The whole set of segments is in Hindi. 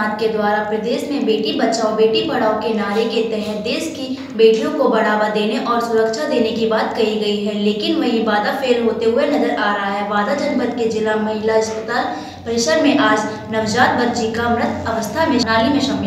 नाथ के द्वारा प्रदेश में बेटी बचाओ बेटी पढ़ाओ के नारे के तहत देश की बेटियों को बढ़ावा देने और सुरक्षा देने की बात कही गई है, लेकिन वही वादा फेल होते हुए नजर आ रहा है। बांदा जनपद के जिला महिला अस्पताल परिसर में आज नवजात बच्ची का मृत अवस्था में नाली में शामिल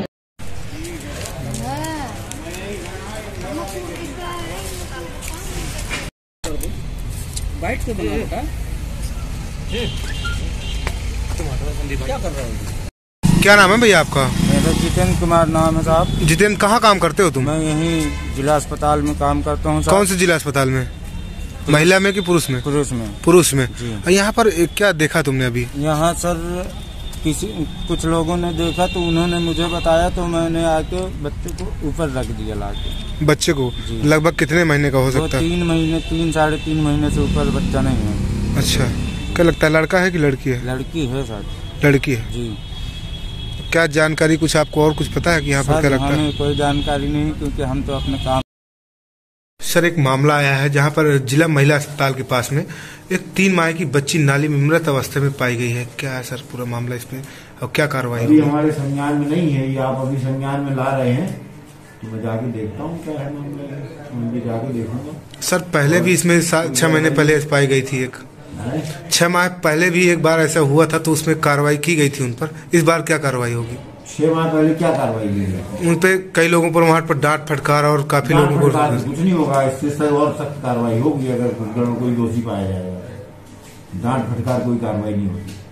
क्या नाम है भैया आपका? मेरा जितेंद्र कुमार नाम है साहब। जितेंद्र, कहाँ काम करते हो तुम? मैं यहीं जिला अस्पताल में काम करता हूँ। कौन से जिला अस्पताल में? महिला में कि पुरुष में? पुरुष में। पुरुष में। जी। यहाँ पर क्या देखा तुमने अभी? यहाँ सर कुछ लोगों ने देखा तो उन्होंने मुझे बताया, तो मैंने आके बच्चे को ऊपर रख दिया लाके। बच्चे को लगभग कितने महीने का हो सकता है? 3 महीने, 3-3.5 महीने से ऊपर बच्चा नहीं है। अच्छा, क्या लगता है लड़का है कि लड़की है? लड़की है सर। लड़की है जी। क्या जानकारी कुछ आपको और कुछ पता है कि यहाँ पर क्या लगता है? हमें कोई जानकारी नहीं, क्योंकि हम तो अपने काम। सर, एक मामला आया है जहाँ पर जिला महिला अस्पताल के पास में एक 3 माह की बच्ची नाली में मृत अवस्था में पाई गई है। क्या है सर पूरा मामला इसमें और क्या कार्रवाई? अभी हमारे संज्ञान में नहीं है, ये आप अभी संज्ञान में ला रहे हैं तो मैं जाके देखता हूँ क्या है मामला, मैं जाके देखूंगा। सर, पहले भी इसमें 6 महीने पहले पाई गई थी, 6 माह पहले भी एक बार ऐसा हुआ था तो उसमें कार्रवाई की गई थी उन पर। इस बार क्या कार्रवाई होगी? 6 माह पहले क्या कार्रवाई की गई? उन पे कई लोगों पर वहाँ पर डांट फटकार और काफी लोगों को कुछ नहीं होगा, इससे और सख्त कार्रवाई होगी अगर कोई दोषी पाया जाएगा। डांट फटकार कोई कार्रवाई नहीं होगी।